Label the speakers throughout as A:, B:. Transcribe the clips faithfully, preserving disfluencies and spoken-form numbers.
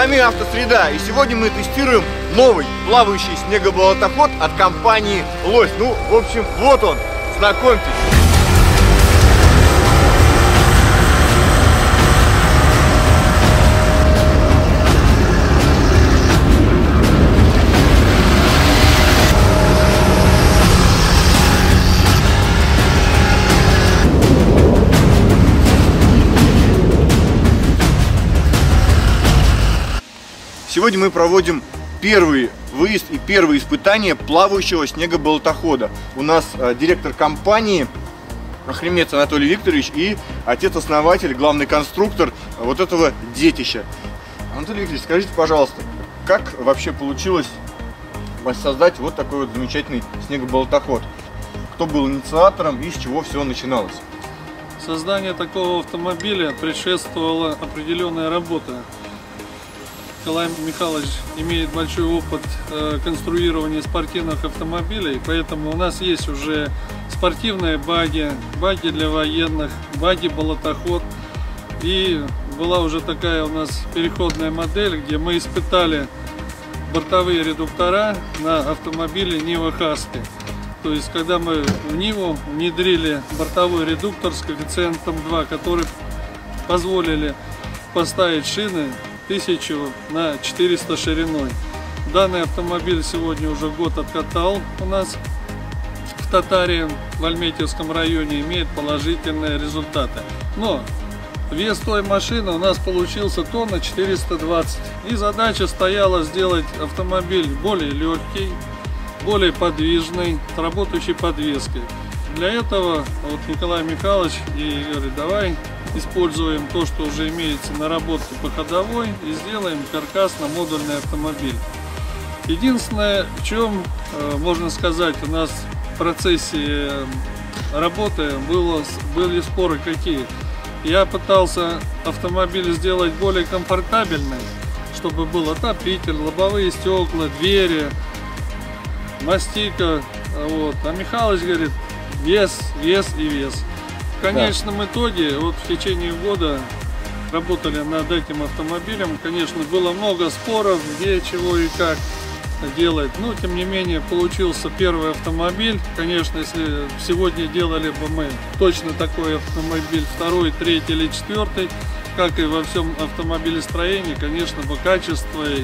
A: вами Автосреда, и сегодня мы тестируем новый плавающий снегоболотоход от компании Лось. Ну, в общем, вот он, знакомьтесь. Сегодня мы проводим первый выезд и первые испытания плавающего снегоболотохода. У нас э, директор компании Охремец Анатолий Викторович и отец-основатель, главный конструктор вот этого детища. Анатолий Викторович, скажите, пожалуйста, как вообще получилось создать вот такой вот замечательный снегоболотоход? Кто был инициатором и с чего все начиналось?
B: Создание такого автомобиля предшествовала определенная работа. Николай Михайлович имеет большой опыт э, конструирования спортивных автомобилей, поэтому у нас есть уже спортивные баги, баги для военных, баги-болотоход. И была уже такая у нас переходная модель, где мы испытали бортовые редуктора на автомобиле Нива Хаски. То есть, когда мы в Ниву внедрили бортовой редуктор с коэффициентом два, который позволили поставить шины тысячу на четыреста шириной. Данный автомобиль сегодня уже год откатал у нас в Татарии, в Альметьевском районе, имеет положительные результаты. Но вес той машины у нас получился тонна четыреста двадцать. И задача стояла сделать автомобиль более легкий, более подвижный, с работающей подвеской. Для этого вот Николай Михайлович и говорит, давай используем то, что уже имеется наработке по ходовой, и сделаем каркасно-модульный автомобиль. Единственное, в чем, можно сказать, у нас в процессе работы было, были споры какие. Я пытался автомобиль сделать более комфортабельный, чтобы был отопитель, лобовые стекла, двери, мастика. Вот. А Михайлович говорит, вес, вес и вес. В конечном итоге, вот в течение года работали над этим автомобилем. Конечно, было много споров, где, чего и как делать. Но, тем не менее, получился первый автомобиль. Конечно, если сегодня делали бы мы точно такой автомобиль, второй, третий или четвертый, как и во всем автомобилестроении, конечно, бы качество и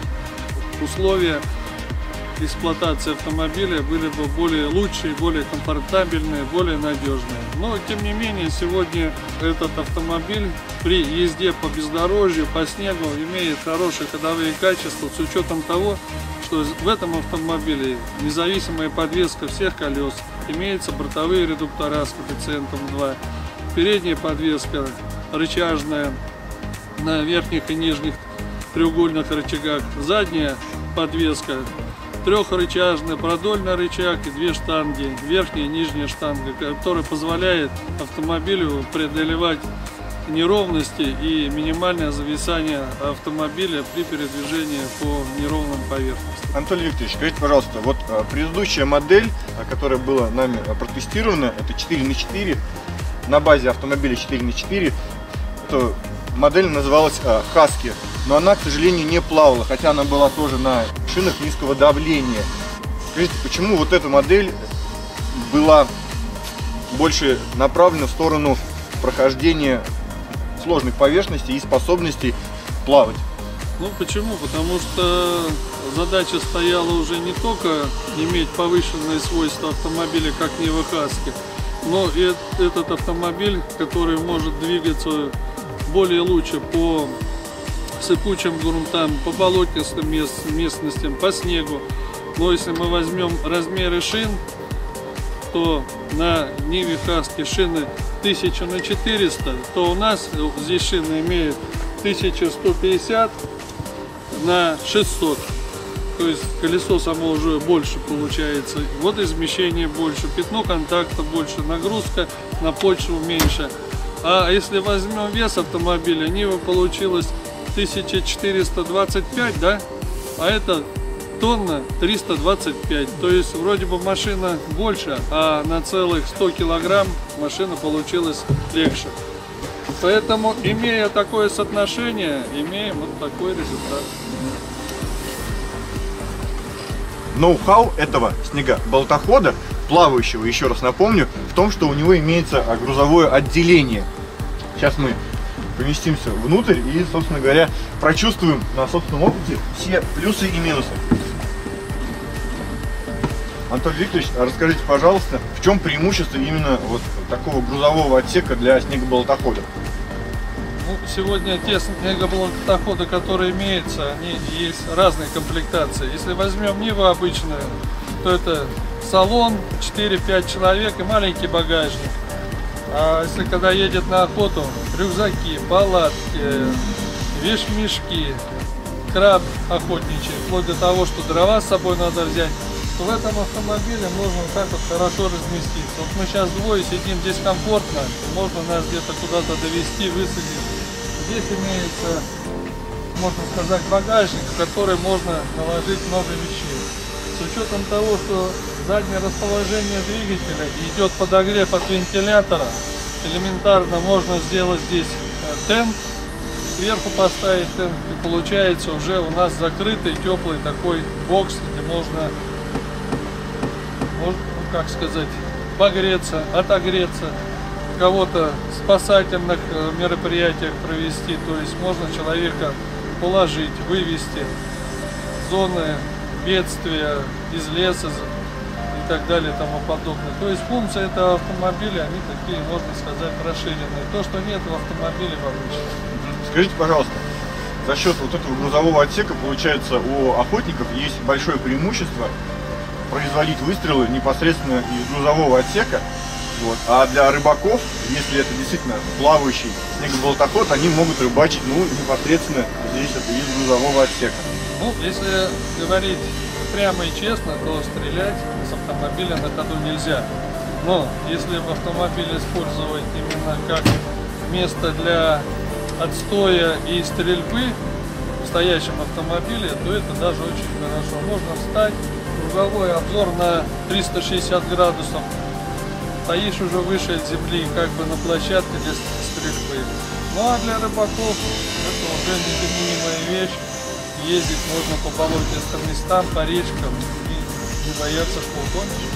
B: условия эксплуатации автомобиля были бы более лучшие, более комфортабельные, более надежные. Но тем не менее сегодня этот автомобиль при езде по бездорожью, по снегу имеет хорошие ходовые качества с учетом того, что в этом автомобиле независимая подвеска всех колес, имеются бортовые редуктора с коэффициентом два, передняя подвеска рычажная на верхних и нижних треугольных рычагах, задняя подвеска трехрычажный, продольный рычаг и две штанги, верхняя и нижняя штанга, которая позволяет автомобилю преодолевать неровности и минимальное зависание автомобиля при передвижении по неровным поверхностям.
A: Анатолий Викторович, скажите, пожалуйста, вот предыдущая модель, которая была нами протестирована, это четыре на четыре, на базе автомобиля четыре на четыре, эта модель называлась Хаски, но она, к сожалению, не плавала, хотя она была тоже на шинах низкого давления. Скажите, почему вот эта модель была больше направлена в сторону прохождения сложных поверхностей и способностей плавать?
B: Ну почему? Потому что задача стояла уже не только иметь повышенные свойства автомобиля, как Нива Хаски, но и этот автомобиль, который может двигаться более лучше по сыпучим грунтам, по болотистым местностям, по снегу. Но если мы возьмем размеры шин, то на Ниве Хаски шины тысяча на четыреста, то у нас здесь шины имеют тысяча сто пятьдесят на шестьсот. То есть колесо само уже больше получается. Вот измещение больше, пятно контакта больше, нагрузка на почву меньше. А если возьмем вес автомобиля, Нива получилось тысяча четыреста двадцать пять, да? А это тонна триста двадцать пять. То есть вроде бы машина больше, а на целых сто килограмм машина получилась легче. Поэтому, имея такое соотношение, имеем вот такой результат.
A: Ноу-хау этого снегоболтохода, плавающего, еще раз напомню, в том, что у него имеется грузовое отделение. Сейчас мы поместимся внутрь и, собственно говоря, прочувствуем на собственном опыте все плюсы и минусы. Анатолий Викторович, расскажите, пожалуйста, в чем преимущество именно вот такого грузового отсека для снегоболтохода?
B: Ну, сегодня те снегоболтоходы, которые имеются, они есть разные комплектации. Если возьмем Ниву обычную, то это салон, четыре-пять человек и маленький багажник. А если когда едет на охоту, рюкзаки, палатки, вещмешки, краб охотничий, вплоть до того, что дрова с собой надо взять, то в этом автомобиле можно вот так вот хорошо разместиться. Вот мы сейчас двое сидим, здесь комфортно, можно нас где-то куда-то довести, высадить. Здесь имеется, можно сказать, багажник, в который можно наложить много вещей. С учетом того, что заднее расположение двигателя идет подогрев от вентилятора, элементарно можно сделать здесь тент, сверху поставить тент, и получается уже у нас закрытый теплый такой бокс, где можно, можно, как сказать, погреться, отогреться, кого-то в спасательных мероприятиях провести, то есть можно человека положить, вывести в зоны бедствия, из леса и так далее и тому подобное. То есть функции этого автомобиля, они такие, можно сказать, расширенные. То, что нет в автомобиле в обычном.
A: Скажите, пожалуйста, за счет вот этого грузового отсека, получается, у охотников есть большое преимущество производить выстрелы непосредственно из грузового отсека. Вот. А для рыбаков, если это действительно плавающий снегоболтоход, они могут рыбачить ну, непосредственно здесь это из грузового отсека.
B: Ну, если говорить прямо и честно, то стрелять с автомобиля на ходу нельзя. Но если в автомобиле использовать именно как место для отстоя и стрельбы в стоящем автомобиле, то это даже очень хорошо. Можно встать, круговой обзор на триста шестьдесят градусов, стоишь уже выше от земли, как бы на площадке для стрельбы. Ну а для рыбаков это уже незаменимая вещь. Ездить можно по болотистым местам, по речкам и не бояться, что утонешь.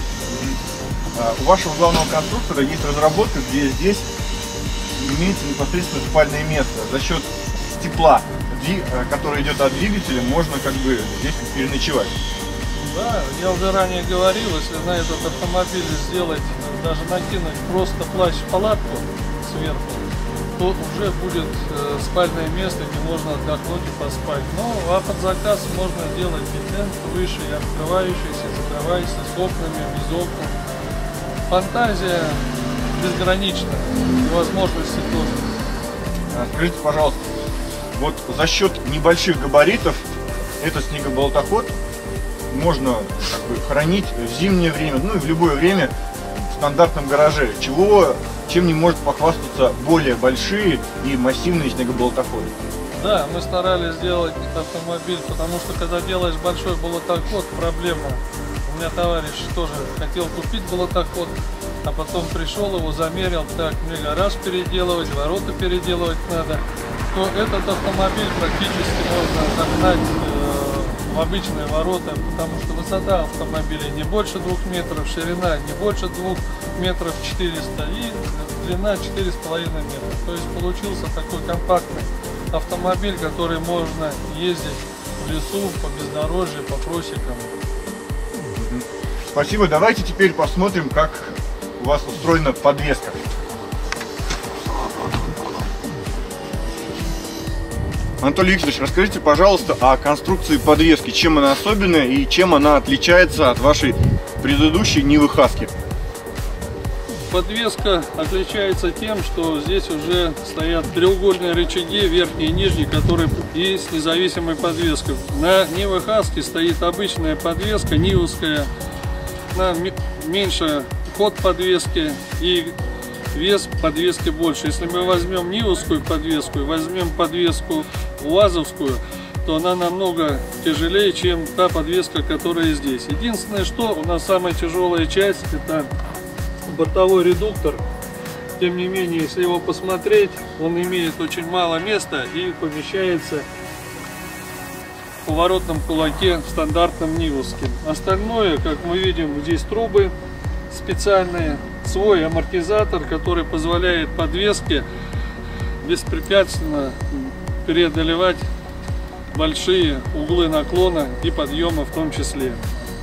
A: А, у вашего главного конструктора есть разработка, где здесь имеется непосредственно спальное место. За счет тепла, который идет от двигателя, можно как бы здесь переночевать.
B: Да, я уже ранее говорил, если на этот автомобиль сделать, даже накинуть просто плащ-палатку сверху, то уже будет э, спальное место, где можно отдохнуть и поспать. Но а под заказ можно делать и тент выше, и открывающийся, закрывающийся, с окнами, без окон. Фантазия безгранична, и возможности тоже.
A: Скажите, пожалуйста, вот за счет небольших габаритов этот снегоболтоход можно как бы хранить в зимнее время, ну и в любое время в стандартном гараже, чего, чем не может похвастаться более большие и массивные снегоболтоходы.
B: Да, мы старались сделать автомобиль, потому что когда делаешь большой болотоход, проблема. У меня товарищ тоже хотел купить болотоход, а потом пришел, его замерил, так, мне гараж переделывать, ворота переделывать надо, то этот автомобиль практически можно загнать э, в обычные ворота, потому что высота автомобиля не больше двух метров, ширина не больше двух метров четыреста и длина четыре с половиной метра. То есть получился такой компактный автомобиль, который можно ездить в лесу, по бездорожью, по просекам.
A: Спасибо. Давайте теперь посмотрим, как у вас устроена подвеска. Анатолий Викторович, расскажите, пожалуйста, о конструкции подвески, чем она особенная и чем она отличается от вашей предыдущей Нивы Хаски.
B: Подвеска отличается тем, что здесь уже стоят треугольные рычаги, верхний и нижний, которые и с независимой подвеской. На Ниве Хаски стоит обычная подвеска, нивовская, на меньше ход подвески и вес подвески больше. Если мы возьмем нивовскую подвеску и возьмем подвеску уазовскую, то она намного тяжелее, чем та подвеска, которая здесь. Единственное, что у нас самая тяжелая часть — это бортовой редуктор, Тем не менее, если его посмотреть, он имеет очень мало места и помещается в поворотном кулаке стандартном нивовским. Остальное, как мы видим, здесь трубы специальные, свой амортизатор, который позволяет подвеске беспрепятственно преодолевать большие углы наклона и подъема в том числе.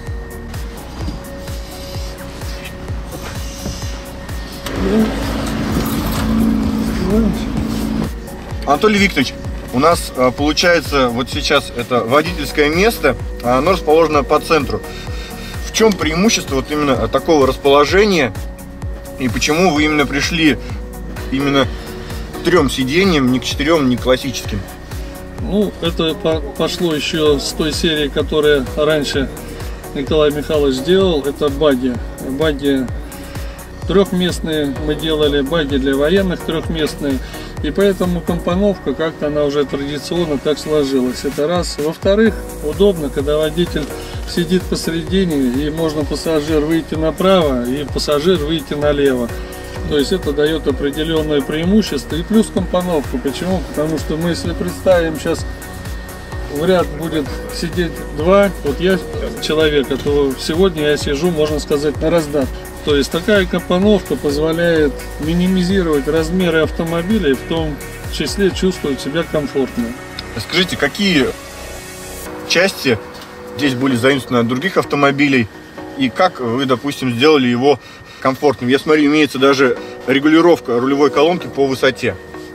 A: Анатолий Викторович, у нас получается вот сейчас это водительское место, оно расположено по центру. В чем преимущество вот именно такого расположения и почему вы именно пришли именно к трем сиденьям, не к четырем, не к классическим?
B: Ну, это пошло еще с той серии, которая раньше Николай Михайлович делал. Это багги. Багги трехместные мы делали, багги для военных трехместные. И поэтому компоновка как-то она уже традиционно так сложилась. Это раз. Во-вторых, удобно, когда водитель сидит посередине, и можно пассажир выйти направо и пассажир выйти налево. То есть это дает определенное преимущество. И плюс компоновку. Почему? Потому что мы, если представим, сейчас в ряд будет сидеть два, вот я человека, то сегодня я сижу, можно сказать, на раздатке. То есть такая компоновка позволяет минимизировать размеры автомобиля и в том числе чувствовать себя комфортно.
A: Скажите, какие части здесь были заимствованы от других автомобилей и как вы, допустим, сделали его комфортным? Я смотрю, имеется даже регулировка рулевой колонки по высоте.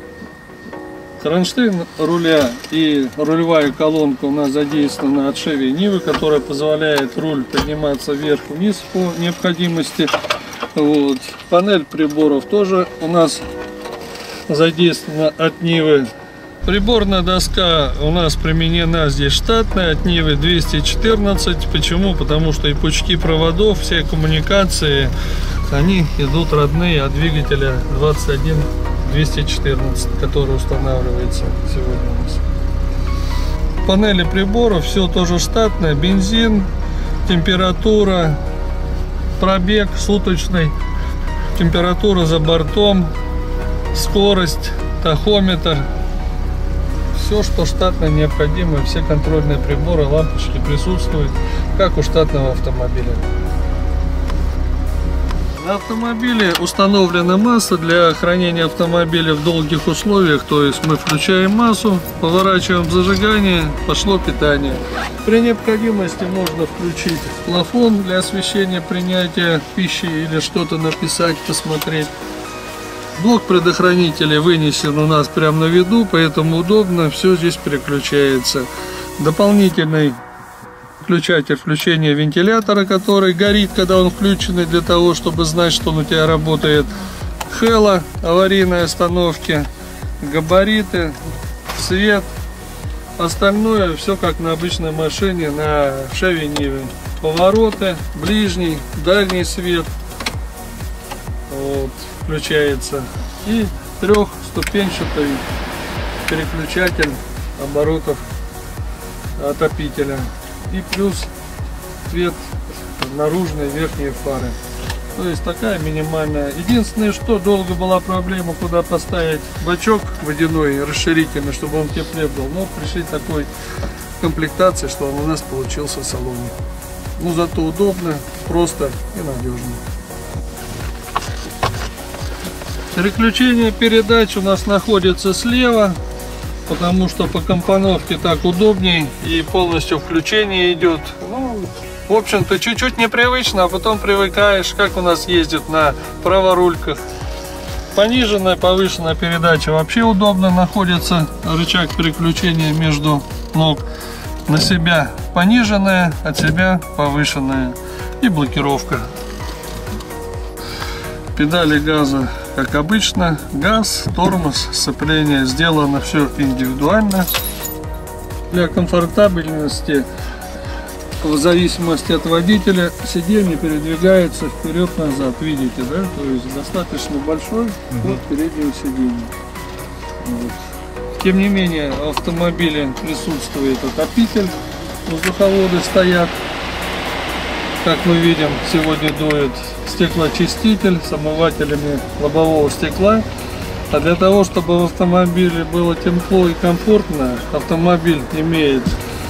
B: Кронштейн руля и рулевая колонка у нас задействована от Chevy Niva, которая позволяет руль подниматься вверх-вниз по необходимости. Вот. Панель приборов тоже у нас задействована от Nivy. Приборная доска у нас применена здесь штатная, от Nivy двести четырнадцать. Почему? Потому что и пучки проводов, все коммуникации, они идут родные от двигателя двадцать один двести четырнадцать, который устанавливается сегодня у нас. Панели приборов, все тоже штатное, бензин, температура, пробег суточный, температура за бортом, скорость, тахометр. Все, что штатно необходимо, все контрольные приборы, лампочки присутствуют, как у штатного автомобиля. На автомобиле установлена масса для хранения автомобиля в долгих условиях, то есть мы включаем массу, поворачиваем зажигание, пошло питание. При необходимости можно включить плафон для освещения принятия пищи или что-то написать, посмотреть. Блок предохранителей вынесен у нас прямо на виду, поэтому удобно, все здесь переключается. Дополнительный включатель включения вентилятора, который горит, когда он включен, для того, чтобы знать, что он у тебя работает. Хелла, аварийной остановки, габариты, свет. Остальное все как на обычной машине, на Chevy Niva. Повороты, ближний, дальний свет. Вот, включается. И трехступенчатый переключатель оборотов отопителя. И плюс цвет наружной верхней фары. То есть такая минимальная. Единственное, что долго была проблема, куда поставить бачок водяной расширительный, чтобы он теплее был. Но пришли к такой комплектации, что он у нас получился в салоне. Ну зато удобно, просто и надежно. Переключение передач у нас находится слева, потому что по компоновке так удобней и полностью включение идет. Ну, в общем-то, чуть-чуть непривычно, а потом привыкаешь, как у нас ездит на праворульках. Пониженная, повышенная передача вообще удобно находится, рычаг переключения между ног. На себя пониженная, от себя повышенная и блокировка. Педали газа, как обычно, газ, тормоз, сцепление, сделано все индивидуально. Для комфортабельности, в зависимости от водителя, сиденье передвигается вперед-назад, видите, да? То есть достаточно большой ход переднего сиденья. Вот. Тем не менее, в автомобиле присутствует отопитель, воздуховоды стоят, как мы видим, сегодня дует. стеклоочиститель с омывателями лобового стекла. А для того, чтобы в автомобиле было тепло и комфортно, автомобиль имеет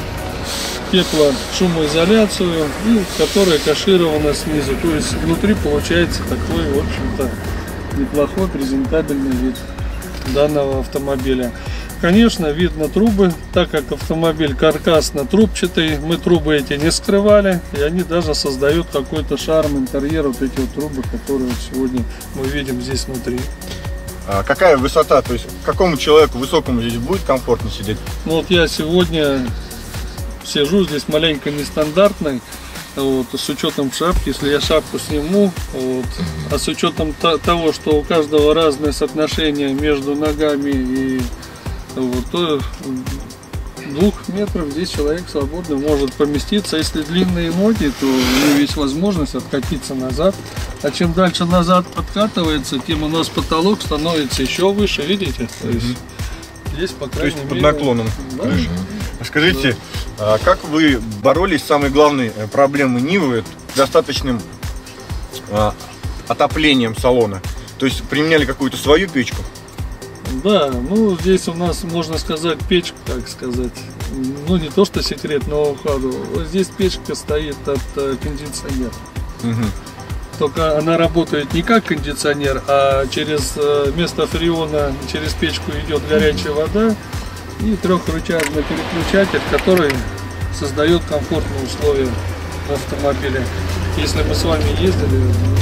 B: теплошумоизоляцию, и которая каширована снизу. То есть внутри получается такой, в общем-то, неплохой презентабельный вид данного автомобиля. Конечно, видно трубы, так как автомобиль каркасно-трубчатый, мы трубы эти не скрывали, и они даже создают какой-то шарм интерьера, вот эти вот трубы, которые вот сегодня мы видим здесь внутри.
A: А какая высота, то есть какому человеку высокому здесь будет комфортно сидеть?
B: Ну вот я сегодня сижу здесь маленько нестандартной, вот, с учетом шапки, если я шапку сниму, вот, а с учетом того, что у каждого разное соотношение между ногами и вот, то двух метров здесь человек свободно может поместиться. Если длинные ноги, то у него есть возможность откатиться назад. А чем дальше назад подкатывается, тем у нас потолок становится еще выше, видите? То есть здесь, по крайней мере,
A: под наклоном.
B: Да.
A: Скажите, да. Как вы боролись с самой главной проблемой Нивы, достаточным а, отоплением салона? То есть применяли какую-то свою печку?
B: Да, ну здесь у нас, можно сказать, печка, как сказать, ну не то что секрет ноу-хау, здесь печка стоит от э, кондиционера. Угу. Только она работает не как кондиционер, а через э, место фреона, через печку идет горячая вода и трехрычажный переключатель, который создает комфортные условия в автомобиле. Если мы с вами ездили,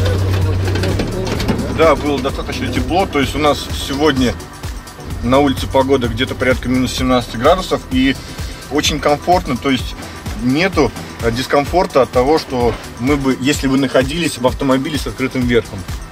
A: да, было достаточно тепло, то есть у нас сегодня на улице погода где-то порядка минус семнадцать градусов, и очень комфортно, то есть нету дискомфорта от того, что мы бы, если бы находились в автомобиле с открытым верхом.